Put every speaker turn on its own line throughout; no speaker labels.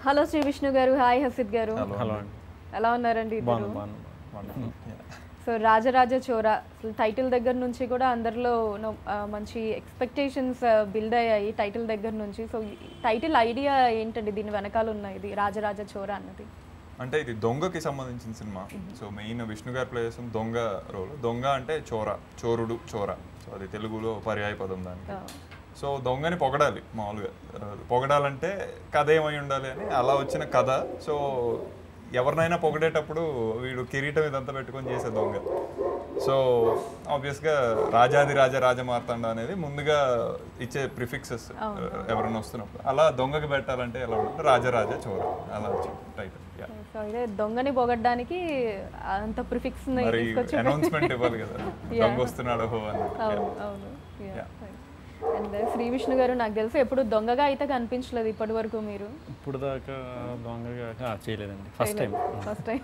Hello Shri Vishnu గారు, hi Hasith గారు.
Hello అండి.
ఎలా ఉన్నారండి ఇద్దరు? సో రాజరాజ చోర టైటిల్ దగ్గర నుంచి కూడా అందరిలో మంచి ఎక్స్పెక్టేషన్స్ బిల్డ్ అయ్యాయి టైటిల్ దగ్గర నుంచి. సో టైటిల్ ఐడియా ఏంటండి, దీని వెనకాల ఉన్న ఇది రాజరాజ చోర అన్నది?
అంటే ఇది దొంగకి సంబంధించిన సినిమా. సో మెయిన్ విష్ణు గారు ప్లే చేసిన దొంగ రోల్. దొంగ అంటే చోర, చోరుడు, చోర. సో అది తెలుగులో పర్యాయ పదం దానికి. సో దొంగని పొగడాలి మామూలుగా. పొగడాలంటే కథ ఏమై ఉండాలి అని అలా వచ్చిన కథ. సో ఎవరినైనా పొగడేటప్పుడు వీడు కిరీటం ఇదంతా పెట్టుకొని చేసే దొంగ. సో ఆబ్వియస్గా రాజాది రాజమార్తాండ అనేది ముందుగా ఇచ్చే ప్రిఫిక్సెస్ ఎవరైనా వస్తున్నప్పుడు. అలా దొంగకి పెట్టాలంటే ఎలా ఉంటుంది, రాజరాజ చోర అలా వచ్చింది టైటిల్.
సో ఇదే దొంగని పొగడ్డానికి అంత ప్రిఫిక్స్
అనౌన్స్మెంట్ ఇవ్వాలి కదా, దొంగ వస్తున్నాడు అని.
అవును. అండ్ శ్రీ విష్ణు గారు, నాకు తెలుసు ఎప్పుడు దొంగగా అయితే కనిపించలేదు ఇప్పటి వరకు మీరు.
ఇప్పుడు దాకా దొంగగా చేయలేదండి, ఫస్ట్ టైం.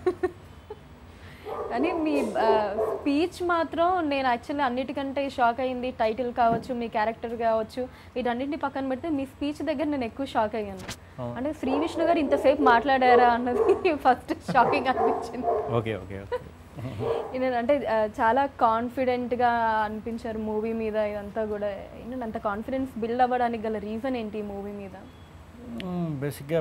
కానీ మీ స్పీచ్ మాత్రం నేను యాక్చువల్లీ అన్నిటికంటే షాక్ అయ్యింది. టైటిల్ కావచ్చు, మీ క్యారెక్టర్ కావచ్చు, వీటన్నిటిని పక్కన పెడితే మీ స్పీచ్ దగ్గర నేను ఎక్కువ షాక్ అయ్యాను. అంటే శ్రీ విష్ణు గారు ఇంతసేపు మాట్లాడారా అన్నది ఫస్ట్ షాకింగ్ అనిపించింది.
Okay okay okay.
అంటే చాలా కాన్ఫిడెంట్గా అనిపించారు మూవీ మీద. ఇదంతా కూడా ఏంటంటే అంత కాన్ఫిడెన్స్ బిల్డ్ అవ్వడానికి గల రీజన్ ఏంటి ఈ మూవీ మీద?
బేసిక్గా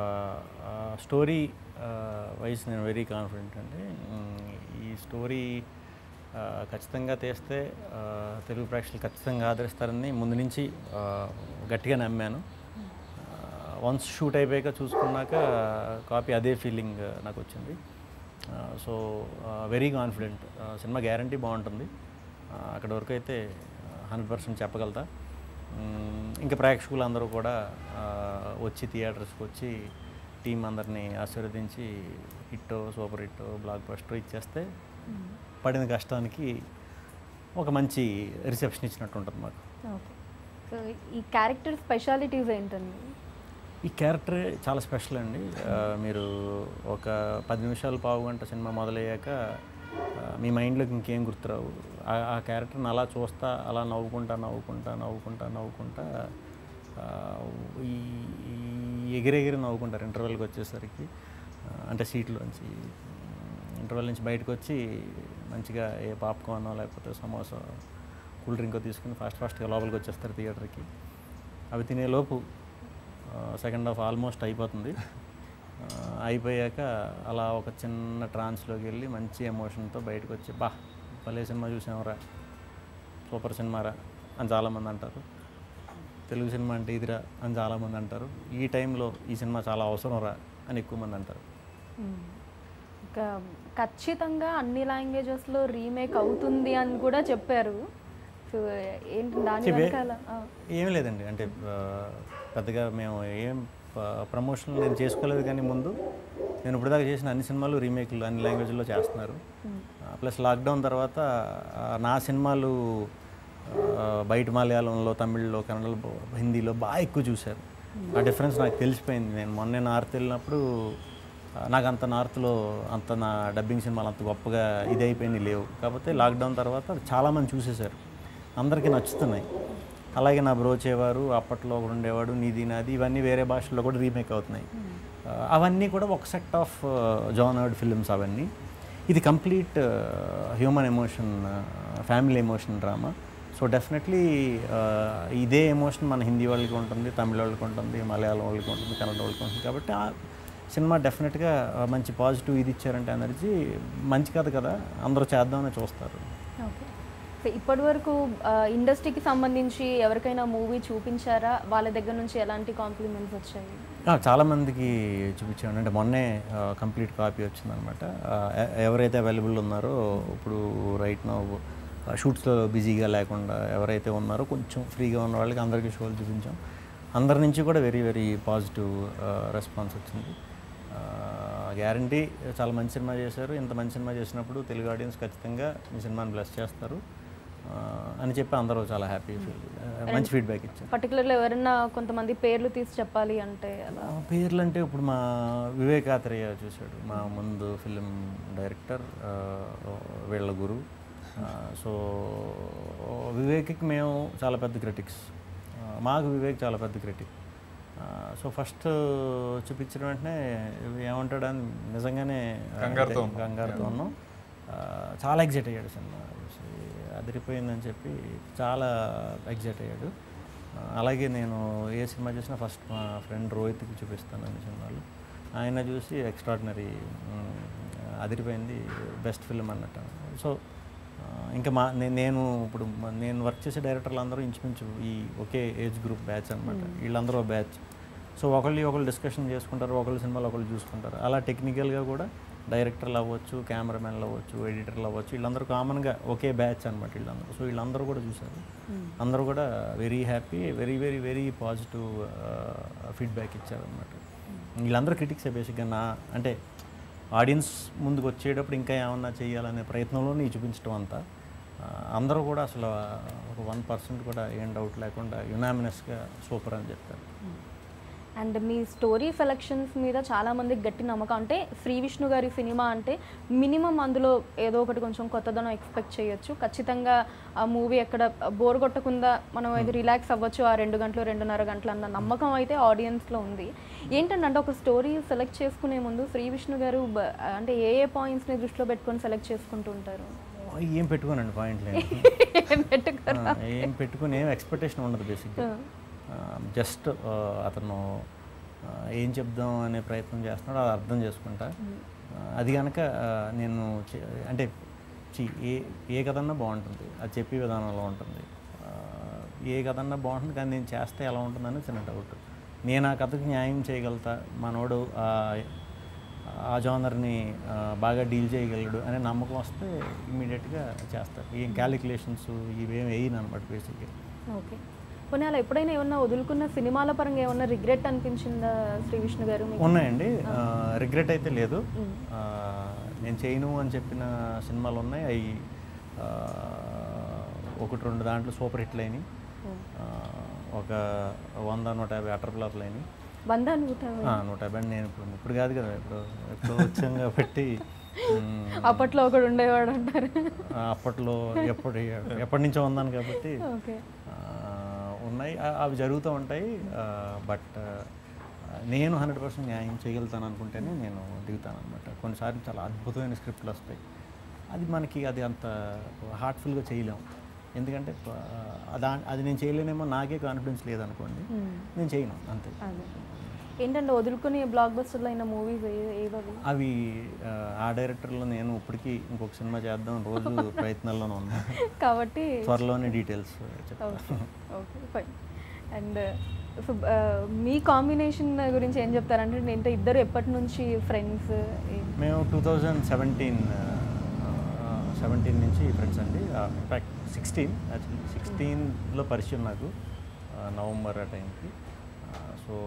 స్టోరీ వైజ్ నేను వెరీ కాన్ఫిడెంట్ అండి. ఈ స్టోరీ ఖచ్చితంగా తీస్తే తెలుగు ప్రేక్షకులు ఖచ్చితంగా ఆదరిస్తారని ముందు నుంచి గట్టిగా నమ్మాను. వన్స్ షూట్ అయిపోయాక చూసుకున్నాక కాపీ అదే ఫీలింగ్ నాకు వచ్చింది. సో వెరీ కాన్ఫిడెంట్, సినిమా గ్యారంటీ బాగుంటుంది. అక్కడి వరకు అయితే 100% చెప్పగలుగుతా. ఇంకా ప్రేక్షకులు అందరూ కూడా వచ్చి థియేటర్స్కి వచ్చి టీం అందరినీ ఆశీర్వదించి హిట్టో, సూపర్ హిట్టో, బ్లాక్ బస్టర్ ఇచ్చేస్తే పడిన కష్టానికి ఒక మంచి రిసెప్షన్ ఇచ్చినట్టు ఉంటుంది మాకు.
సో ఈ క్యారెక్టర్ స్పెషాలిటీస్ ఏంటండి?
ఈ క్యారెక్టర్ చాలా స్పెషల్ అండి. మీరు ఒక 10 నిమిషాలు, పావు గంట సినిమా మొదలయ్యాక మీ మైండ్లోకి ఇంకేం గుర్తురావు. ఆ క్యారెక్టర్ని అలా చూస్తా, అలా నవ్వుకుంటా ఈ ఎగిరెగిరి నవ్వుకుంటారు ఇంటర్వెల్కి వచ్చేసరికి. అంటే సీట్లోంచి ఇంటర్వెల్ నుంచి బయటకు వచ్చి మంచిగా ఏ పాప్కార్న్ లేకపోతే సమోసా, కూల్ డ్రింక్ తీసుకుని ఫాస్ట్గా లోపలికి వచ్చేస్తారు థియేటర్కి. అవి తినేలోపు సెకండ్ హాఫ్ ఆల్మోస్ట్ అయిపోతుంది. అయిపోయాక అలా ఒక చిన్న ట్రాన్స్లోకి వెళ్ళి మంచి ఎమోషన్తో బయటకు వచ్చి భలే సినిమా చూసామరా, సూపర్ సినిమారా అని చాలామంది అంటారు. తెలుగు సినిమా అంటే ఇదిరా అని చాలామంది అంటారు. ఈ టైంలో ఈ సినిమా చాలా అవసరం రా అని ఎక్కువ మంది అంటారు.
ఇంకా ఖచ్చితంగా అన్ని లాంగ్వేజెస్లో రీమేక్ అవుతుంది అని కూడా చెప్పారు. సో ఏంటి దాని వెనకాల?
ఏం లేదండి, అంటే పెద్దగా మేము ఏం ప్రమోషన్ నేను చేసుకోలేదు. కానీ ముందు నేను ఇప్పటిదాకా చేసిన అన్ని సినిమాలు రీమేక్లు అన్ని లాంగ్వేజ్లో చేస్తున్నారు. ప్లస్ లాక్డౌన్ తర్వాత నా సినిమాలు బయట మలయాళంలో, తమిళ్లో, కన్నడలో, హిందీలో బాగా ఎక్కువ చూశారు. ఆ డిఫరెన్స్ నాకు తెలిసిపోయింది. నేను మొన్నే నార్త్ వెళ్ళినప్పుడు నాకు అంత నార్త్లో అంత నా డబ్బింగ్ సినిమాలు అంత గొప్పగా ఇది అయిపోయింది లేవు. కాకపోతే లాక్డౌన్ తర్వాత చాలామంది చూసేశారు, అందరికీ నచ్చుతున్నాయి. అలాగే నా బ్రోచేవారు అప్పట్లో ఒకడు ఉండేవాడు, నీది నాది, ఇవన్నీ వేరే భాషల్లో కూడా రీమేక్ అవుతున్నాయి. అవన్నీ కూడా ఒక సెట్ ఆఫ్ జానర్డ్ ఫిల్మ్స్ అవన్నీ. ఇది complete human emotion, family emotion drama. So definitely ఇదే ఎమోషన్ మన హిందీ వాళ్ళకి ఉంటుంది, తమిళ వాళ్ళకి ఉంటుంది, మలయాళం వాళ్ళకి ఉంటుంది, కన్నడ వాళ్ళకి ఉంటుంది. కాబట్టి ఆ సినిమా డెఫినెట్గా మంచి పాజిటివ్ ఇది ఇచ్చారంటే ఎనర్జీ, మంచి కథ కదా, అందరూ చేద్దామని చూస్తారు.
ఇప్పటి వరకు ఇండస్ట్రీకి సంబంధించి ఎవరికైనా మూవీ చూపించారా? వాళ్ళ దగ్గర నుంచి ఎలాంటి కాంప్లిమెంట్స్ వచ్చాయి?
చాలామందికి చూపించాను. అంటే మొన్నే కంప్లీట్ కాపీ వచ్చిందనమాట. ఎవరైతే అవైలబుల్ ఉన్నారో ఇప్పుడు రైట్ నౌ షూట్స్లో బిజీగా లేకుండా ఎవరైతే ఉన్నారో కొంచెం ఫ్రీగా ఉన్న వాళ్ళకి అందరికీ షోలు చూపించాం. అందరి నుంచి కూడా వెరీ వెరీ పాజిటివ్ రెస్పాన్స్ వచ్చింది. గ్యారంటీ చాలా మంచి సినిమా చేశారు. ఇంత మంచి సినిమా చేసినప్పుడు తెలుగు ఆడియన్స్ ఖచ్చితంగా మీ సినిమాని బ్లెస్ చేస్తారు అని చెప్పి అందరూ చాలా హ్యాపీ మంచి ఫీడ్బ్యాక్ ఇచ్చారు.
పర్టికులర్గా ఎవరైనా కొంతమంది పేర్లు తీసి చెప్పాలి అంటే
పేర్లు అంటే ఇప్పుడు మా వివేక్ ఆత్రేయ చూశాడు, మా ముందు ఫిలిం డైరెక్టర్, వీళ్ళ గురు. సో వివేక్కి మేము చాలా పెద్ద క్రిటిక్స్, మాకు వివేక్ చాలా పెద్ద క్రిటిక్. సో ఫస్ట్ చూపించిన వెంటనే ఏమంటాడు అని నిజంగానే కంగారుతో ఉన్నాం. చాలా ఎగ్జైట్ అయ్యాడు సినిమా చూసి, అదిరిపోయిందని చెప్పి చాలా ఎగ్జైట్ అయ్యాడు. అలాగే నేను ఏ సినిమా చూసినా ఫస్ట్ మా ఫ్రెండ్ రోహిత్కి చూపిస్తాను అన్ని సినిమాలు. ఆయన చూసి ఎక్స్ట్రాడినరీ, అదిరిపోయింది, బెస్ట్ ఫిల్మ్ అన్నట్టు. సో ఇంకా నేను ఇప్పుడు నేను వర్క్ చేసే డైరెక్టర్లు అందరూ ఇంచుమించు ఈ ఒకే ఏజ్ గ్రూప్ బ్యాచ్ అనమాట. వీళ్ళందరూ బ్యాచ్. సో ఒకళ్ళు డిస్కషన్ చేసుకుంటారు, ఒకళ్ళు సినిమాలు ఒకళ్ళు చూసుకుంటారు. అలా టెక్నికల్గా కూడా డైరెక్టర్లు అవ్వచ్చు, కెమెరామెన్లు అవ్వచ్చు, ఎడిటర్లు అవ్వచ్చు, వీళ్ళందరూ కామన్గా ఒకే బ్యాచ్ అనమాట వీళ్ళందరూ. సో వీళ్ళందరూ కూడా చూశారు. అందరూ కూడా very happy, very very very positive feedback ఇచ్చారనమాట. వీళ్ళందరూ క్రిటిక్సే బేసిక్గా. అంటే ఆడియన్స్ ముందుకు వచ్చేటప్పుడు ఇంకా ఏమన్నా చేయాలనే ప్రయత్నంలోనే చూపించడం అంతా. అందరూ కూడా అసలు ఒక 1% కూడా ఏం డౌట్ లేకుండా యునామినస్గా సూపర్ అని చెప్పారు.
అండ్ మీ స్టోరీ సెలెక్షన్స్ మీద చాలామందికి గట్టి నమ్మకం. అంటే శ్రీ విష్ణు గారి సినిమా అంటే మినిమం అందులో ఏదో ఒకటి కొంచెం కొత్తదనం ఎక్స్పెక్ట్ చేయొచ్చు. ఖచ్చితంగా ఆ మూవీ ఎక్కడ బోర్ కొట్టకుండా మనం ఇది రిలాక్స్ అవ్వచ్చు ఆ 2 గంటలు 2.5 గంటలు అన్న నమ్మకం అయితే ఆడియన్స్లో ఉంది. ఏంటంటే ఒక స్టోరీ సెలెక్ట్ చేసుకునే ముందు శ్రీ విష్ణు గారు అంటే ఏ పాయింట్స్ని దృష్టిలో పెట్టుకొని సెలెక్ట్ చేసుకుంటూ ఉంటారు?
ఏం పెట్టుకోనండి పాయింట్లు, ఏం పెట్టుకుని ఏం ఎక్స్పెక్టేషన్ ఉండదు బేసిక్గా. జస్ట్ అతను ఏం చెప్దాం అనే ప్రయత్నం చేస్తున్నాడు, అది అర్థం చేసుకుంటా. అది కనుక నేను అంటే ఏ కథన్నా బాగుంటుంది, అది చెప్పే విధానంలో ఉంటుంది. ఏ కథన్నా బాగుంటుంది, కానీ నేను చేస్తే ఎలా ఉంటుందని చిన్న డౌట్. నేను ఆ కథకి న్యాయం చేయగలుగుతా, మనోడు ఆ జానర్ని బాగా డీల్ చేయగలడు అనే నమ్మకం వస్తే ఇమ్మీడియట్గా చేస్తారు. ఏం క్యాలిక్యులేషన్స్ ఇవేం వేయను అనమాట బేసిక్గా.
ఓకే. కొన్ని అలా ఎప్పుడైనా ఏమన్నా వదులుకున్న సినిమాల పరంగా ఏమన్నా రిగ్రెట్ అనిపించిందా శ్రీ విష్ణు గారు?
ఉన్నాయండి, రిగ్రెట్ అయితే లేదు. నేను చేయను అని చెప్పిన సినిమాలు ఉన్నాయి. అవి 1-2 దాంట్లో సూపర్ హిట్లు అయినాయి. ఒక 100-150 అటర్ ఫ్లాప్లు అయినాయి. 150 నేను ఇప్పుడు కాదు కదా, ఎప్పుడు వచ్చాం కాబట్టి.
అప్పట్లో ఒకడు ఉండేవాడు అంటారు.
అప్పట్లో ఎప్పటి నుంచో ఉన్నాను కాబట్టి ఉన్నాయి, అవి జరుగుతూ ఉంటాయి. బట్ నేను 100% న్యాయం చేయగలుగుతాను అనుకుంటేనే నేను దిగుతాను అనమాట. కొన్నిసార్లు చాలా అద్భుతమైన స్క్రిప్ట్లు వస్తాయి, అది అంత హార్ట్ఫుల్గా చేయలేము. ఎందుకంటే అది నేను చేయలేనేమో, నాకే కాన్ఫిడెన్స్ లేదనుకోండి, నేను చేయను అంతే.
ఏంటంటే వదులుకుని బ్లాక్ బస్టర్లో అయిన మూవీస్ ఏవవి?
అవి ఆ డైరెక్టర్లో నేను ఇప్పటికీ ఇంకొక సినిమా చేద్దాం రోజు ప్రయత్నాల్లోనే ఉన్నాను
కాబట్టి
త్వరలోనే డీటెయిల్స్ చెప్తాను.
Okay, fine. అండ్ మీ కాంబినేషన్ గురించి ఏం చెప్తారంటే, నేను ఇద్దరు ఎప్పటి నుంచి ఫ్రెండ్స్?
మేము 2017 నుంచి ఫ్రెండ్స్ అండి. ఇన్ఫ్యాక్ట్ 16లో పరిచయం నాకు, నవంబర్ ఆ టైంకి. సో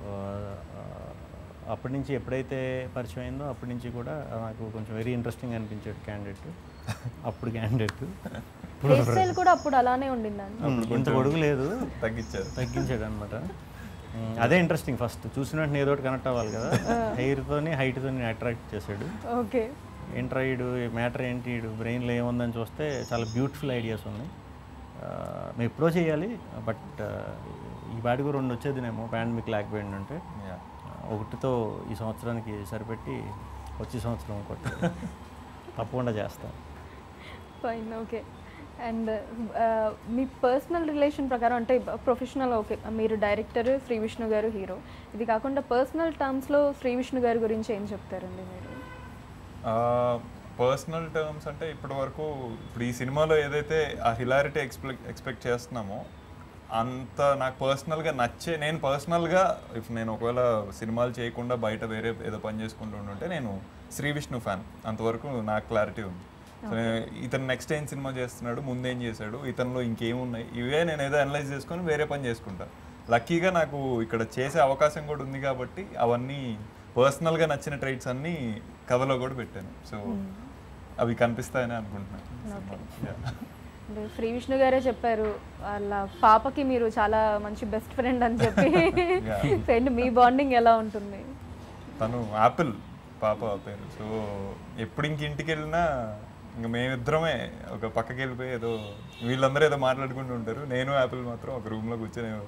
అప్పటి నుంచి ఎప్పుడైతే పరిచయం అయిందో అప్పటి నుంచి కూడా నాకు కొంచెం వెరీ ఇంట్రెస్టింగ్ అనిపించాడు క్యాండిడేట్. అప్పుడు క్యాండిడేట్
కూడా అప్పుడు అలానే ఉండిందండి,
ఇంత పొడుగు లేదు,
తగ్గించాడు
అనమాట. అదే ఇంట్రెస్టింగ్. ఫస్ట్ చూసిన వెంటనే ఏదో ఒకటి కనెక్ట్ అవ్వాలి కదా. హెయిర్తోని హైట్తోని అట్రాక్ట్ చేశాడు.
ఓకే,
ఏంట్రాయిడు మ్యాటర్ ఏంటి, బ్రెయిన్లో ఏముందని చూస్తే చాలా బ్యూటిఫుల్ ఐడియాస్ ఉన్నాయి. మేము ఎప్పుడో చేయాలి, బట్ ఈ బాడీ కూడా 2 వచ్చేదినేమో పాండమిక్ లేకపోయింది అంటే. ఒకటితో ఈ సంవత్సరానికి సరిపెట్టి వచ్చే సంవత్సరం ఇంకోటి తప్పకుండా చేస్తాం.
Fine, okay. అండ్ మీ పర్సనల్ రిలేషన్ ప్రకారం, అంటే ప్రొఫెషనల్ ఓకే, మీరు డైరెక్టర్, శ్రీ విష్ణు గారు హీరో. ఇది కాకుండా పర్సనల్ టర్మ్స్లో శ్రీ విష్ణు గారి గురించి ఏం చెప్తారండి మీరు?
పర్సనల్ టర్మ్స్ అంటే ఇప్పుడు ఈ సినిమాలో ఏదైతే ఆ హిలారిటీ ఎక్స్పెక్ట్ చేస్తున్నామో అంత నాకు పర్సనల్గా నేను పర్సనల్గా నేను ఒకవేళ సినిమాలు చేయకుండా బయట వేరే ఏదో పని చేసుకుంటూ ఉంటే నేను శ్రీ విష్ణు ఫ్యాన్, అంతవరకు నాకు క్లారిటీ ఉంది. సో ఇతను నెక్స్ట్ ఏం సినిమా చేస్తున్నాడు, ముందేం చేశాడు, ఇతనిలో ఇంకేమున్నాయి, ఇవే నేను ఏదో అనలైజ్ చేసుకొని వేరే పని చేసుకుంటాను. లక్కీగా నాకు ఇక్కడ చేసే అవకాశం కూడా ఉంది కాబట్టి అవన్నీ పర్సనల్గా నచ్చిన ట్రైట్స్ అన్నీ కథలో కూడా పెట్టాను. సో అవి కనిపిస్తాయని అనుకుంటున్నాను.
శ్రీ విష్ణు గారే చెప్పారు వాళ్ళ పాపకి మీరు చాలా మంచి బెస్ట్ ఫ్రెండ్ అని చెప్పి. మీ బాండింగ్ ఎలా ఉంటుంది?
తను యాపిల్ పాప పేరు. సో ఎప్పుడు ఇంటికి వెళ్ళినా ఇంకా మేమిద్దరమే ఒక పక్కకి వెళ్ళిపోయి ఏదో వీళ్ళందరూ ఏదో మాట్లాడుకుంటూ ఉంటారు, నేను యాపిల్ మాత్రం ఒక రూమ్లో కూర్చొని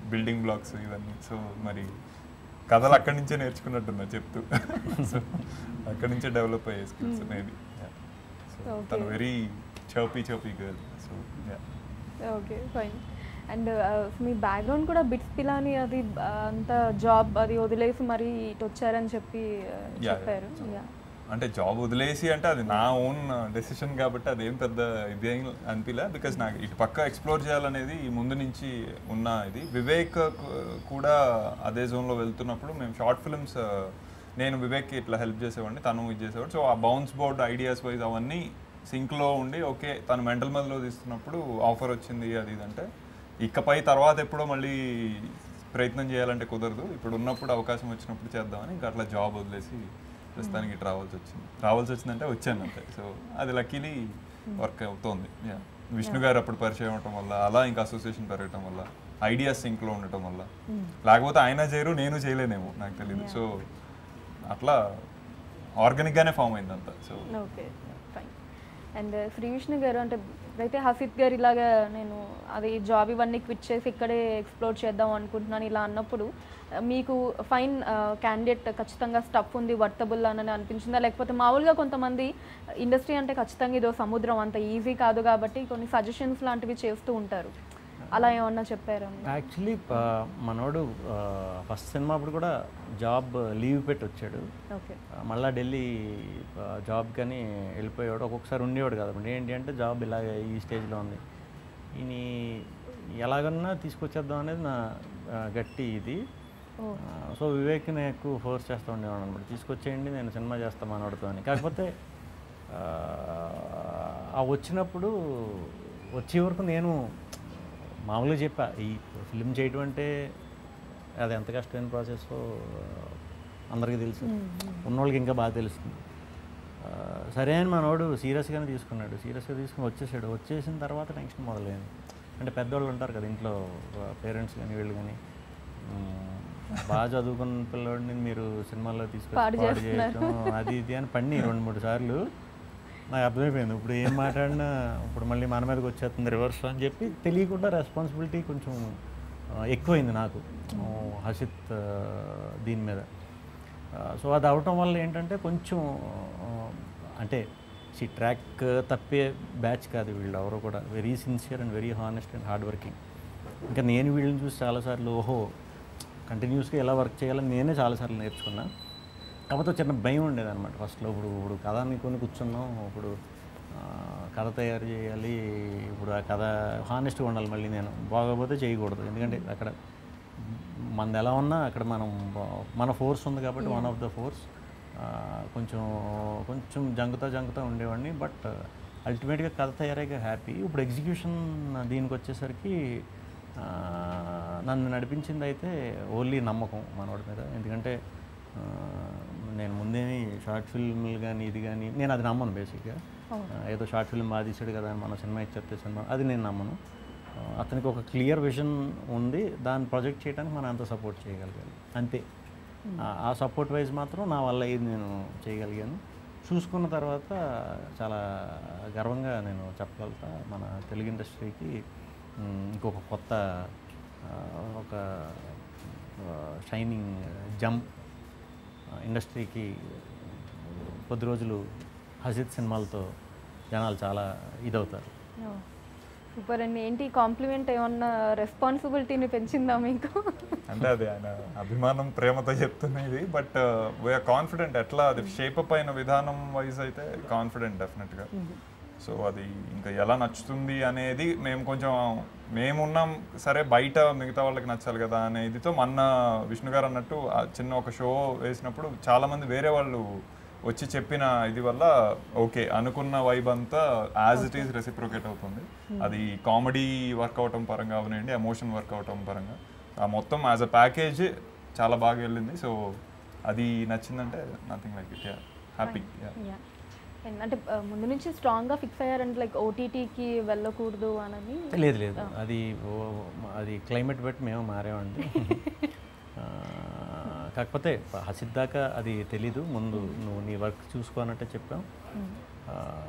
బిల్డింగ్ బ్లాక్స్ ఇవన్నీ. సో మరి కథలు అక్కడి నుంచే నేర్చుకున్నట్టున్నా చెప్తూ. సో అక్కడి నుంచే డెవలప్ అయ్యే స్కిల్స్ మేబీ. సో తను very chirpy girl. So
okay fine. And మీ బ్యాక్గ్రౌండ్ కూడా బిట్స్ పిలాని అది అంత జాబ్ అది వదిలేసి మరి ఇటు వచ్చారని చెప్పి చెప్పారు.
అంటే జాబ్ వదిలేసి అంటే అది నా ఓన్ డెసిషన్ కాబట్టి అదేం పెద్ద ఇదేం అనిపించలే. బికాజ్ నాకు ఇటు పక్క ఎక్స్ప్లోర్ చేయాలనేది ముందు నుంచి ఉన్న ఇది. వివేక్ కూడా అదే జోన్లో వెళ్తున్నప్పుడు మేము షార్ట్ ఫిల్మ్స్, నేను వివేక్కి ఇట్లా హెల్ప్ చేసేవాడిని, తను ఇది చేసేవాడు. సో ఆ బౌన్స్ బోర్డ్ ఐడియాస్ వైజ్ అవన్నీ సింక్లో ఉండి ఓకే తను మెంటల్ మధ్యలో తీస్తున్నప్పుడు ఆఫర్ వచ్చింది అది ఇదంటే ఇకపై తర్వాత ఎప్పుడో మళ్ళీ ప్రయత్నం చేయాలంటే కుదరదు, ఇప్పుడు ఉన్నప్పుడు అవకాశం వచ్చినప్పుడు చేద్దామని ఇంకా అట్లా జాబ్ వదిలేసి ప్రస్తుతానికి ఇటు రావాల్సి వచ్చిందంటే వచ్చాను అంతే. సో అది లక్కీలీ వర్క్ అవుతోంది. విష్ణు గారు అప్పుడు పరిచయం అవటం వల్ల, అలా ఇంకా అసోసియేషన్ పెరగటం వల్ల, ఐడియాస్ సింక్లో ఉండటం వల్ల, లేకపోతే ఆయన చేయరు నేను చేయలేనేమో నాకు తెలియదు. సో అట్లా ఆర్గానిక్గానే ఫామ్ అయింది అంతా. So
okay fine. And Shri Vishnu garu అంటే అయితే హసిత్ గారు ఇలాగా నేను అది జాబ్ ఇవన్నీ క్విట్ చేసి ఇక్కడే ఎక్స్ప్లోర్ చేద్దాం అనుకుంటున్నాను ఇలా అన్నప్పుడు మీకు ఫైన్ క్యాండిడేట్ ఖచ్చితంగా స్టఫ్ ఉంది వర్తబుల్ అని అనిపించిందా? లేకపోతే మామూలుగా కొంతమంది ఇండస్ట్రీ అంటే ఖచ్చితంగా ఇదో సముద్రం అంత ఈజీ కాదు కాబట్టి కొన్ని సజెషన్స్ లాంటివి చేస్తూ ఉంటారు, అలా ఏమన్నా చెప్పారు?
యాక్చువల్లీ మనోడు ఫస్ట్ సినిమా అప్పుడు కూడా జాబ్ లీవ్ పెట్టి వచ్చాడు. మళ్ళీ ఢిల్లీ జాబ్ కానీ వెళ్ళిపోయాడు. ఒక్కొక్కసారి ఉండేవాడు కదండి. ఏంటి అంటే జాబ్ ఇలాగ ఈ స్టేజ్లో ఉంది, ఈయన ఎలాగన్నా తీసుకొచ్చేద్దాం అనేది నా గట్టి ఇది. సో వివేక్ని ఎక్కువ ఫోర్స్ చేస్తూ ఉండేవాడు అనమాట, తీసుకొచ్చేయండి నేను సినిమా చేస్తాను మనోడితో అని. కాకపోతే ఆ వచ్చినప్పుడు వచ్చే వరకు నేను మామూలుగా చెప్పా, ఈ ఫిల్మ్ చేయడం అంటే అది ఎంత కష్టమైన ప్రాసెస్ అందరికీ తెలుసు, ఉన్నోళ్ళకి ఇంకా బాగా తెలుస్తుంది. సరే అని మనోడు సీరియస్గానే తీసుకున్నాడు, సీరియస్గా తీసుకుని వచ్చేసాడు. వచ్చేసిన తర్వాత టెన్షన్ మొదలైంది. అంటే పెద్దవాళ్ళు ఉంటారు కదా ఇంట్లో, పేరెంట్స్ కానీ వీళ్ళు కానీ, బాగా చదువుకున్న పిల్లవాడిని మీరు సినిమాల్లో తీసుకొని పాడు చేయటం అది ఇది అని పడిని 2-3 సార్లు. నాకు అర్థమైపోయింది ఇప్పుడు ఏం మాట్లాడినా ఇప్పుడు మళ్ళీ మన మీదకి వచ్చేస్తుంది రివర్స్ అని చెప్పి తెలియకుండా రెస్పాన్సిబిలిటీ కొంచెం ఎక్కువైంది నాకు హసిత్ దీని మీద. సో అది అవటం వల్ల ఏంటంటే కొంచెం అంటే ట్రాక్ తప్పే బ్యాచ్ కాదు వీళ్ళు ఎవరో కూడా, very sincere and very honest and hard working. ఇంకా నేను వీళ్ళని చూసి చాలాసార్లు ఓహో కంటిన్యూస్గా ఎలా వర్క్ చేయాలని నేనే చాలాసార్లు నేర్చుకున్నా. కాకపోతే చిన్న భయం ఉండేది అనమాట ఫస్ట్లో. ఇప్పుడు కథ అనుకొని కూర్చున్నాం, ఇప్పుడు కథ తయారు చేయాలి, ఇప్పుడు ఆ కథ హానెస్ట్గా ఉండాలి, మళ్ళీ నేను బాగోపోతే చేయకూడదు. ఎందుకంటే అక్కడ మనది ఎలా ఉన్నా అక్కడ మన ఫోర్స్ ఉంది కాబట్టి వన్ ఆఫ్ ద ఫోర్స్ కొంచెం జంకుతా ఉండేవాడిని. బట్ అల్టిమేట్గా కథ తయారైగా హ్యాపీ. ఇప్పుడు ఎగ్జిక్యూషన్ దీనికి వచ్చేసరికి నన్ను నడిపించింది అయితే ఓన్లీ నమ్మకం మనోడి మీద. ఎందుకంటే నేను ముందేమి షార్ట్ ఫిల్మ్లు కానీ ఇది కానీ నేను అది నమ్మను బేసిక్గా. ఏదో షార్ట్ ఫిల్మ్ బాగా తీసాడు కదా అని మన సినిమా ఇచ్చేస్తే సినిమా అది నేను నమ్మను. అతనికి ఒక క్లియర్ విజన్ ఉంది, దాన్ని ప్రొజెక్ట్ చేయడానికి మనం అంత సపోర్ట్ చేయగలిగాను అంతే. ఆ సపోర్ట్ వైజ్ మాత్రం నా వల్ల ఇది నేను చేయగలిగాను. చూసుకున్న తర్వాత చాలా గర్వంగా నేను చెప్పగలుగుతా, మన తెలుగు ఇండస్ట్రీకి ఇంకొక కొత్త ఒక షైనింగ్ జంప్ ఇండస్ట్రీకి కొద్ది రోజులు హసిత్ సినిమాలతో జనాలు చాలా ఇదవుతారు.
సూపర్ అండి. ఏంటి కాంప్లిమెంట్ ఏమన్నా రెస్పాన్సిబిలిటీని పెంచిందా మీకు?
అంటే అది ఆయన అభిమానం ప్రేమతో చెప్తున్నది. బట్ వీఆర్ కాన్ఫిడెంట్, ఎట్లా అది షేప్ అయిన విధానం వైజ్ అయితే కాన్ఫిడెంట్ డెఫినెట్గా. సో అది ఇంకా ఎలా నచ్చుతుంది అనేది మేమున్నాం సరే, బయట మిగతా వాళ్ళకి నచ్చాలి కదా అనే ఇదితో మొన్న విష్ణు గారు అన్నట్టు చిన్న ఒక షో వేసినప్పుడు చాలామంది వేరే వాళ్ళు వచ్చి చెప్పిన ఇది వల్ల ఓకే అనుకున్న వైబ్ అంతా యాజ్ ఇట్ ఈస్ రెసిప్రోకేట్ అవుతుంది. అది కామెడీ వర్క్ అవటం పరంగా అవనండి, ఎమోషన్ వర్క్ అవటం పరంగా ఆ మొత్తం యాజ్ అ ప్యాకేజ్ చాలా బాగా వెళ్ళింది. సో అది నచ్చిందంటే నథింగ్ లైక్ ఇట్, హ్యాపీ.
అంటే ముందు నుంచి స్ట్రాంగ్గా ఫిక్స్ అయ్యారంటే లైక్ ఓటీటీకి వెళ్ళకూడదు అని?
లేదు, అది క్లైమేట్ బట్టి మేము మారేమండి. కాకపోతే హసిత్ దాకా అది తెలీదు, ముందు నువ్వు నీ వర్క్ చూసుకోనట్టే చెప్పాం.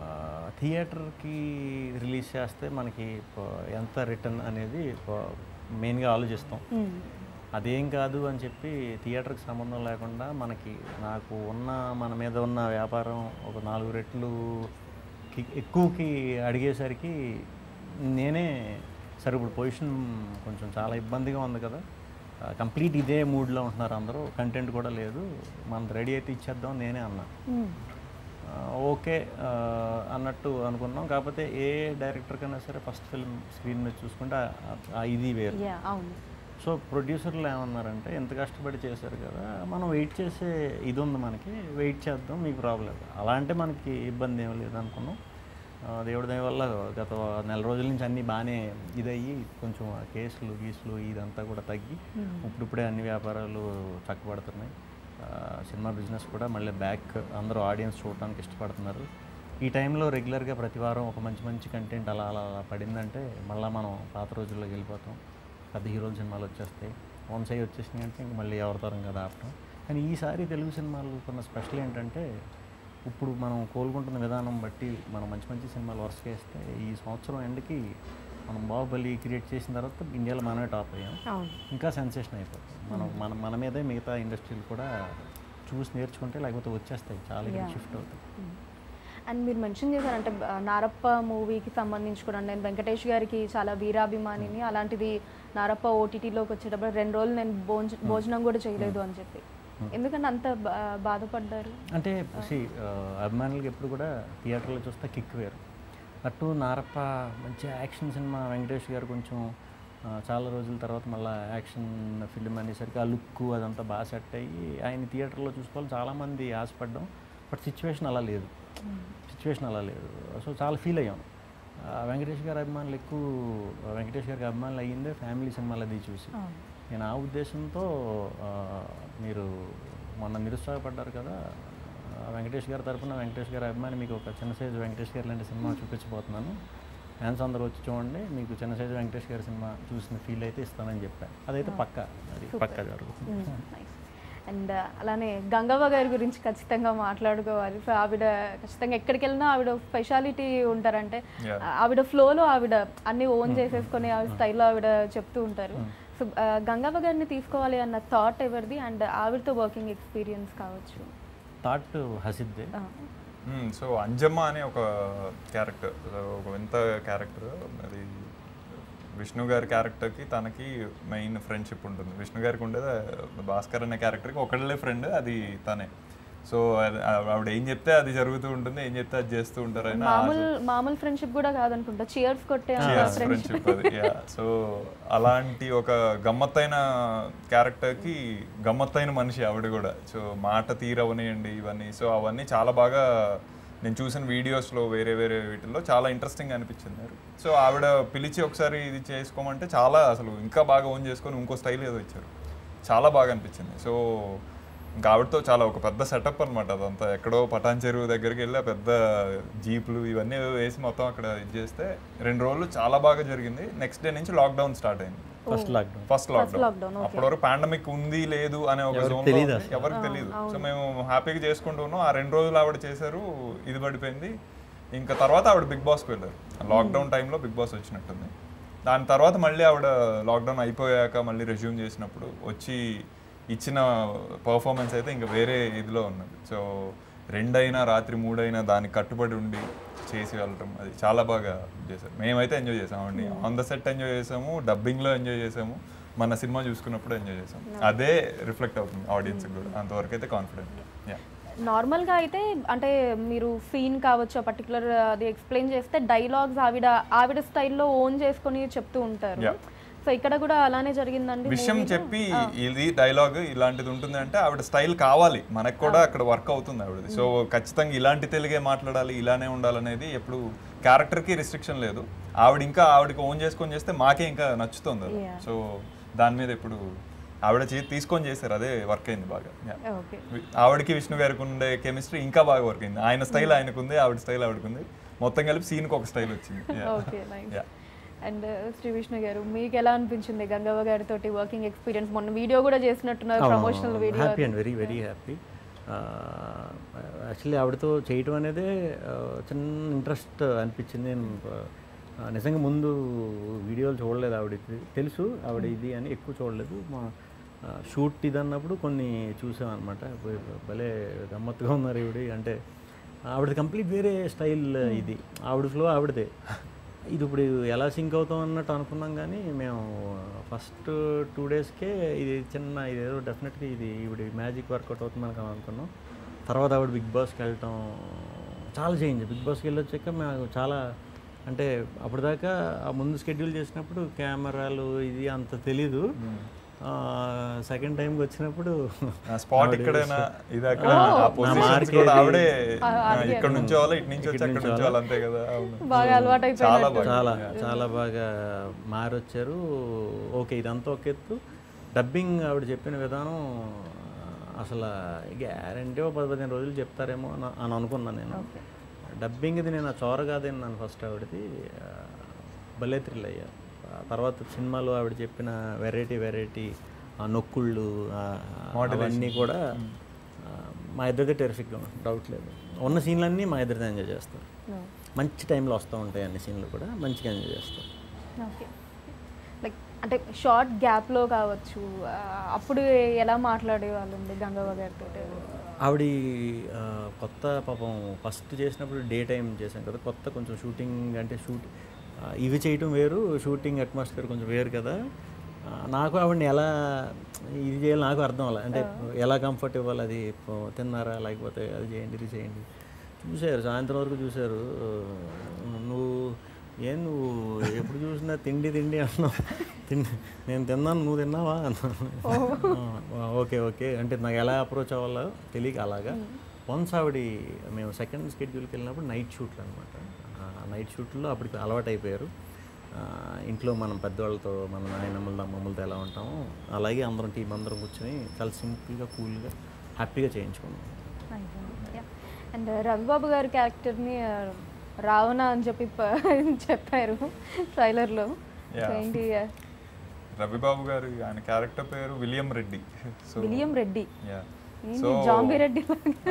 థియేటర్కి రిలీజ్ చేస్తే మనకి ఎంత రిటర్న్ అనేది మెయిన్గా ఆలోచిస్తాం. అదేం కాదు అని చెప్పి థియేటర్కి సంబంధం లేకుండా నాకు మన మీద ఉన్న వ్యాపారం ఒక 4 రెట్లు ఎక్కువకి అడిగేసరికి నేనే సరే ఇప్పుడు పొజిషన్ కొంచెం చాలా ఇబ్బందిగా ఉంది కదా, కంప్లీట్ ఇదే మూడ్లో ఉంటున్నారు అందరూ, కంటెంట్ కూడా లేదు, మనం రెడీ అయితే ఇచ్చేద్దాం నేనే అన్నా. ఓకే అన్నట్టు అనుకున్నాం. కాకపోతే ఏ డైరెక్టర్ కన్నా సరే ఫస్ట్ ఫిల్మ్ స్క్రీన్ మీద చూసుకుంటే ఇది వేరు. సో ప్రొడ్యూసర్లు ఏమన్నారంటే ఎంత కష్టపడి చేశారు కదా, మనం వెయిట్ చేసే ఇది ఉంది, మనకి వెయిట్ చేద్దాం, మీకు ప్రాబ్లం అలా అంటే మనకి ఇబ్బంది ఏం లేదు అనుకున్నాం. దేవుడి దయ వల్ల గత నెల రోజుల నుంచి అన్నీ బాగానే ఇదయ్యి కొంచెం కేసులు ఇదంతా కూడా తగ్గి ఇప్పుడిప్పుడే అన్ని వ్యాపారాలు చక్కబడుతున్నాయి. సినిమా బిజినెస్ కూడా మళ్ళీ బ్యాక్, అందరూ ఆడియన్స్ చూడటానికి ఇష్టపడుతున్నారు. ఈ టైంలో రెగ్యులర్గా ప్రతి వారం ఒక మంచి కంటెంట్ అలా పడిందంటే మళ్ళీ మనం పాత రోజుల్లోకి వెళ్ళిపోతాం. పెద్ద హీరోల సినిమాలు వచ్చేస్తాయి, వన్ సైడ్ వచ్చేసినాయి అంటే ఇంక మళ్ళీ ఎవరి తరం కదా ఆపటం. కానీ ఈసారి తెలుగు సినిమాలు కొన్న స్పెషల్ ఏంటంటే ఇప్పుడు మనం కోలుకుంటున్న విధానం బట్టి మనం మంచి సినిమాలు వరుసగా వేస్తే ఈ సంవత్సరం ఎండ్కి మనం బాహుబలి క్రియేట్ చేసిన తర్వాత ఇండియాలో మనమే టాప్ అయ్యాం, ఇంకా సెన్సేషన్ అయిపోతుంది. మన మీదే మిగతా ఇండస్ట్రీలు కూడా చూసి నేర్చుకుంటే లేకపోతే వచ్చేస్తాయి, చాలా షిఫ్ట్ అవుతాయి.
అండ్ మీరు మెన్షన్ చేశారంటే నారప్ప మూవీకి సంబంధించి కూడా నేను వెంకటేష్ గారికి చాలా వీరాభిమానిని, అలాంటిది నారప్ప ఓటీటీలోకి వచ్చేటప్పుడు 2 రోజులు నేను భోజనం కూడా చేయలేదు అని చెప్పి, ఎందుకంటే అంత బాధపడ్డారు?
అంటే అభిమానులకి ఎప్పుడు కూడా థియేటర్లో చూస్తే కిక్ వేరు. అటు నారప్ప మంచి యాక్షన్ సినిమా, వెంకటేష్ గారు కొంచెం చాలా రోజుల తర్వాత మళ్ళీ యాక్షన్ ఫిల్మ్ అనేసరికి ఆ లుక్ అదంతా బాగా సెట్ అయ్యి ఆయన థియేటర్లో చూసుకోవాలి చాలామంది ఆశపడ్డాం. బట్ సిచ్యువేషన్ అలా లేదు. సో చాలా ఫీల్ అయ్యాం. వెంకటేష్ గారి అభిమానులు వెంకటేష్ గారికి అభిమానులు అయ్యిందే ఫ్యామిలీ సినిమాలు అది చూసి. నేను ఆ ఉద్దేశంతో మీరు మొన్న నిరుత్సాహపడ్డారు కదా, వెంకటేష్ గారి తరఫున వెంకటేష్ గారి అభిమాని మీకు ఒక చిన్న సైజు వెంకటేష్ గారి లాంటి సినిమా చూపించబోతున్నాను, ఫ్యాన్స్ అందరూ వచ్చి చూడండి, మీకు చిన్న సైజు వెంకటేష్ గారి సినిమా చూసిన ఫీల్ అయితే ఇస్తానని చెప్పాను. అదైతే పక్కా జరుగుతుంది.
అండ్ అలానే గంగవ్వ గారి గురించి ఖచ్చితంగా మాట్లాడుకోవాలి. సో ఆవిడ ఖచ్చితంగా ఎక్కడికి వెళ్ళినా ఆవిడ స్పెషాలిటీ ఉంటారంటే ఆవిడ ఫ్లోలో ఆవిడ అన్ని ఓన్ చేసేసుకొని ఆవిడ స్టైల్లో ఆవిడ చెప్తూ ఉంటారు. సో గంగవ్వ గారిని తీసుకోవాలి అన్న థాట్ ఎవరిది, అండ్ ఆవిడతో వర్కింగ్ ఎక్స్పీరియన్స్ కావచ్చు?
థాట్ హసిద్దే.
సో అంజమ్మ అనే ఒక క్యారెక్టర్, ఒక వింత క్యారెక్టర్, అది విష్ణు గారి క్యారెక్టర్కి తనకి మెయిన్ ఫ్రెండ్షిప్ ఉంటుంది. విష్ణు గారికి ఉండేది భాస్కర్ అనే క్యారెక్టర్కి ఒకళ్ళే ఫ్రెండ్, అది తనే. సో ఆవిడ ఏం చెప్తే అది జరుగుతూ ఉంటుంది, ఏం చెప్తే అది చేస్తూ ఉంటారు.
మామూలు ఫ్రెండ్షిప్ కూడా కాదనుకుంటా, చియర్స్ కొట్టే
ఫ్రెండ్షిప్ అది. సో అలాంటి ఒక గమ్మత్తైన క్యారెక్టర్కి గమ్మత్తైన మనిషి ఆవిడ కూడా. సో మాట తీరవనియండి ఇవన్నీ, సో అవన్నీ చాలా బాగా నేను చూసిన వీడియోస్లో వేరే వీటిల్లో చాలా ఇంట్రెస్టింగ్ అనిపించింది. సో ఆవిడ పిలిచి ఒకసారి ఇది చేసుకోమంటే చాలా అసలు ఇంకా బాగా ఓన్ చేసుకొని ఇంకో స్టైల్ ఏదో ఇచ్చారు, చాలా బాగా అనిపించింది. సో ఇంకా ఆవిడతో చాలా ఒక పెద్ద సెటప్ అనమాట అదంతా. ఎక్కడో పటాన్ చెరువు దగ్గరికి వెళ్ళి ఆ పెద్ద జీపులు ఇవన్నీ వేసి మొత్తం అక్కడ ఇది చేస్తే 2 రోజులు చాలా బాగా జరిగింది. నెక్స్ట్ డే నుంచి లాక్డౌన్ స్టార్ట్ అయింది. First lockdown. అప్పటి వరకు పాండమిక్ ఉంది లేదు అనే ఒక జోన్ ఎవరికి తెలియదు. సో మేము హ్యాపీగా చేసుకుంటూ ఉన్నాం. ఆ 2 రోజులు ఆవిడ చేశారు, ఇది పడిపోయింది. ఇంకా తర్వాత ఆవిడ బిగ్ బాస్కి వెళ్ళారు. లాక్డౌన్ టైంలో బిగ్ బాస్ వచ్చినట్టుంది. దాని తర్వాత మళ్ళీ ఆవిడ లాక్డౌన్ అయిపోయాక మళ్ళీ రెజ్యూమ్ చేసినప్పుడు వచ్చి ఇచ్చిన పర్ఫార్మెన్స్ అయితే ఇంకా వేరే ఇదిలో ఉన్నది. సో 2 అయినా రాత్రి 3 అయినా దానికి కట్టుబడి ఉండి చేసి వెళ్ళటం అది చాలా బాగా చేశారు. మేమైతే ఎంజాయ్ చేసామండి. ఆన్ ద సెట్ ఎంజాయ్ చేసాము, డబ్బింగ్లో ఎంజాయ్ చేసాము, మన సినిమా చూసుకున్నప్పుడు ఎంజాయ్ చేసాము. అదే రిఫ్లెక్ట్ అవుతుంది ఆడియన్స్కి కూడా. అంతవరకు అయితే కాన్ఫిడెంట్.
నార్మల్గా అయితే అంటే మీరు సీన్ కావచ్చు పర్టికులర్ అది ఎక్స్ప్లెయిన్ చేస్తే డైలాగ్స్ ఆవిడ స్టైల్లో ఓన్ చేసుకొని చెప్తూ ఉంటారు. సో ఇక్కడ కూడా అలానే జరిగిందండి.
విషయం చెప్పి ఇది డైలాగ్ ఇలాంటిది ఉంటుంది అంటే ఆవిడ స్టైల్ కావాలి, మనకు కూడా అక్కడ వర్క్ అవుతుంది ఆవిడది. సో ఖచ్చితంగా ఇలాంటి తెలుగే మాట్లాడాలి, ఇలానే ఉండాలనేది ఎప్పుడు క్యారెక్టర్కి రిస్ట్రిక్షన్ లేదు. ఆవిడకి ఓన్ చేసుకొని చేస్తే మాకే ఇంకా నచ్చుతుంది అది. సో దాని మీద ఇప్పుడు ఆవిడ తీసుకొని చేశారు, అదే వర్క్ అయింది బాగా. ఆవిడకి విష్ణు గారికి ఉండే కెమిస్ట్రీ ఇంకా బాగా వర్క్ అయింది. ఆయన స్టైల్ ఆయనకుంది, ఆవిడ స్టైల్ ఆవిడకుంది, మొత్తం కలిపి సీన్కి ఒక స్టైల్ వచ్చింది.
అండ్ శ్రీ విష్ణు గారు, మీకు ఎలా అనిపించింది గంగవ్వ గారితో వర్కింగ్ ఎక్స్పీరియన్స్? మొన్న వీడియో కూడా చేసినట్టున్నారు, promotional video.
Happy and very very happy. Actually ఆవిడతో చేయటం అనేది చిన్న ఇంట్రెస్ట్ అనిపించింది. నేను నిజంగా ముందు వీడియోలు చూడలేదు ఆవిడకి, తెలుసు ఆవిడ ఇది అని ఎక్కువ చూడలేదు. మా షూట్ ఇది అన్నప్పుడు కొన్ని చూసామన్నమాట. భలే గమ్మత్తుగా ఉన్నారు ఈవిడ, అంటే ఆవిడది కంప్లీట్ వేరే స్టైల్, ఇది ఆవిడ ఫ్లో ఆవిడదే. ఇది ఇప్పుడు ఎలా సింక్ అవుతాం అన్నట్టు అనుకున్నాం, కానీ మేము ఫస్ట్ 2 డేస్కే ఇది చిన్న ఇదేదో డెఫినెట్గా ఇది ఈవిడ మ్యాజిక్ వర్కౌట్ అవుతుంది మనకు అనుకున్నాం. తర్వాత ఆవిడ బిగ్ బాస్కి వెళ్ళటం చాలా చేంజ్. బిగ్ బాస్కి వెళ్ళొచ్చాక మాకు చాలా, అంటే అప్పుడు దాకా ముందు షెడ్యూల్ చేసినప్పుడు కెమెరాలు ఇది అంత తెలీదు. సెకండ్ టైంకి వచ్చినప్పుడు
స్పాట్ ఇక్కడైనా ఇది అక్కడ పొజిషన్స్ కూడా ఆవిడే ఇక్కడ నుంచి వాళ్ళు ఇటు నుంచి వచ్చి అక్కడ నుంచి వాళ్ళు అంతే కదా.
బాగా అలవాటు అయిపోయింది.
చాలా చాలా బాగా మారొచ్చారు. ఓకే, ఇదంతా ఒక ఎత్తు. డబ్బింగ్ ఆవిడ చెప్పిన విధానం అసలు గ్యారంటీ 10-15 రోజులు చెప్తారేమో అని అనుకున్నాను నేను. డబ్బింగ్ది నేను ఆ చోర కాదని నన్ను ఫస్ట్ ఆవిడది భలే థ్రిల్ అయ్యా. తర్వాత సినిమాలో ఆవిడ చెప్పిన వెరైటీ నొక్కుళ్ళు అవన్నీ కూడా మా ఇద్దరిదే టెరిఫిక్గా ఉంటుంది, డౌట్ లేదు. ఉన్న సీన్లన్నీ మా ఇద్దరిదే ఎంజాయ్ చేస్తారు. మంచి టైంలో వస్తూ ఉంటాయి అన్ని సీన్లు కూడా, మంచిగా ఎంజాయ్ చేస్తారు.
ఓకే, లైక్ అంటే షార్ట్ గ్యాప్లో కావచ్చు, అప్పుడు ఎలా మాట్లాడేవాళ్ళండి గంగవ్వ గారితో?
ఆవిడ కొత్త పాపం ఫస్ట్ చేసినప్పుడు డే టైం చేశాం కదా, కొత్త కొంచెం షూటింగ్ అంటే ఇవి చేయటం వేరు, షూటింగ్ అట్మాస్ఫియర్ కొంచెం వేరు కదా. నాకు ఆవిడని ఎలా ఇది చేయాలి నాకు అర్థం అవ్వాలి, అంటే ఎలా కంఫర్ట్ ఇవ్వాలి, అది తిన్నారా లేకపోతే అది చేయండి ఇది చేయండి. చూశారు, సాయంత్రం వరకు చూశారు. నువ్వు ఎప్పుడు చూసినా తిండి అన్నావు, నేను తిన్నాను నువ్వు తిన్నావా అన్నాను. ఓకే అంటే నాకు ఎలా అప్రోచ్ అవ్వాలో తెలియక అలాగా. వన్స్ ఆవిడ మేము సెకండ్ షెడ్యూల్కి వెళ్ళినప్పుడు నైట్ షూట్లు అనమాట. నైట్ షూట్లో అప్పటికి అలవాటు అయిపోయారు. ఇంట్లో మనం పెద్దవాళ్ళతో మన నాయనమ్మలతో అమ్మమ్మలతో ఎలా ఉంటామో అలాగే అందరం టీం అందరం కూర్చొని చాలా సింపుల్గా కూల్గా హ్యాపీగా చేయించుకున్నాం.
అండ్ రవిబాబు గారి క్యారెక్టర్ని రావణ అని చెప్పి చెప్పారు ట్రైలర్లో. ఏంటి
రవిబాబు గారు ఆయన క్యారెక్టర్ పేరు విలియం రెడ్డి.
జాంబీ రెడ్డి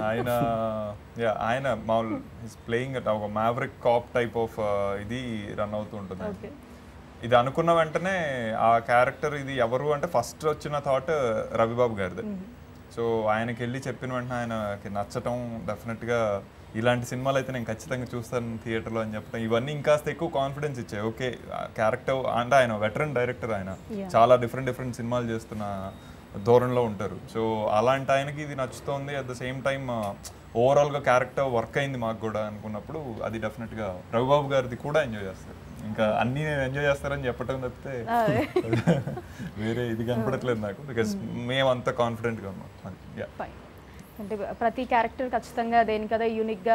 ఆయన మామూలు ప్లేయింగ్ ఒక మ్యావరిక్ కాప్ టైప్ ఆఫ్ ఇది రన్ అవుతూ ఉంటుంది. ఇది అనుకున్న వెంటనే ఆ క్యారెక్టర్ ఇది ఎవరు అంటే ఫస్ట్ వచ్చిన థాట్ రవిబాబు గారిది. సో ఆయనకి వెళ్ళి చెప్పిన వెంటనే ఆయనకి నచ్చటం, డెఫినెట్గా ఇలాంటి సినిమాలు అయితే నేను ఖచ్చితంగా చూస్తాను థియేటర్లో అని చెప్పడం, ఇవన్నీ ఇంకాస్త ఎక్కువ కాన్ఫిడెన్స్ ఇచ్చాయి. ఓకే, క్యారెక్టర్ అంటే ఆయన వెటరన్ డైరెక్టర్, ఆయన చాలా డిఫరెంట్ సినిమాలు చేస్తున్న ధోరణిలో ఉంటారు. సో అలాంటి ఆయనకి ఇది నచ్చుతోంది. అట్ ద సేమ్ టైమ్ ఓవరాల్గా క్యారెక్టర్ వర్క్ అయింది మాకు కూడా అనుకున్నప్పుడు అది డెఫినెట్గా రవిబాబు గారిది కూడా ఎంజాయ్ చేస్తారు. ఇంకా అన్నీ నేను ఎంజాయ్ చేస్తారని చెప్పడం తప్పితే వేరే ఇది కనపడట్లేదు నాకు, బికాస్ మేమంతా కాన్ఫిడెంట్గా ఉన్నాం.
అంటే ప్రతి క్యారెక్టర్ ఖచ్చితంగా దేని కదా యూనిక్గా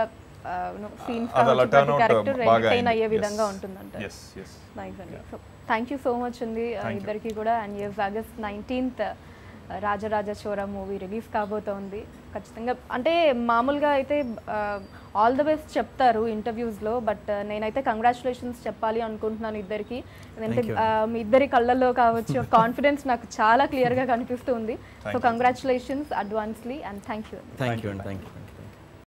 అయ్యే విధంగా ఉంటుందంట. So thank you so much అండి ఇద్దరికి కూడా. అండ్ ఆగస్ట్ 19th రాజరాజ చోర మూవీ రిలీజ్ కాబోతోంది. ఖచ్చితంగా అంటే మామూలుగా అయితే ఆల్ ద బెస్ట్ చెప్తారు ఇంటర్వ్యూస్లో, బట్ నేనైతే కంగ్రాచులేషన్స్ చెప్పాలి అనుకుంటున్నాను ఇద్దరికి. ఎందుకంటే మీ ఇద్దరి కళ్ళల్లో కావచ్చు కాన్ఫిడెన్స్ నాకు చాలా క్లియర్గా కనిపిస్తుంది. So congratulations advancely and thank you.